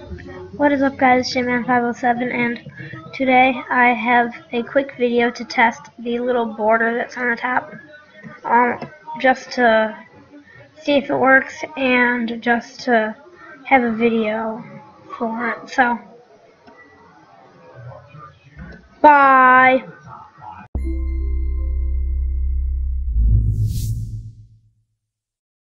What is up, guys? JMan507, and today I have a quick video to test the little border that's on the top, just to see if it works and just to have a video for it. So, bye!